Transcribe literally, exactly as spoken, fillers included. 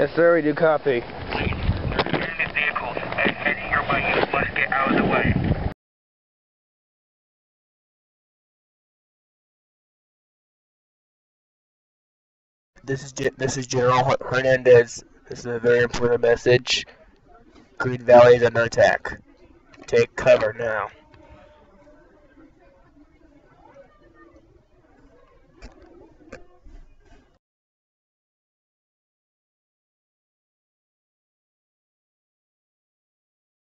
Yes, sir, we do copy. Enemy vehicles heading your way. You must get out of the way. This is Ge this is General Hernandez. This is a very important message. Green Valley is under attack. Take cover now.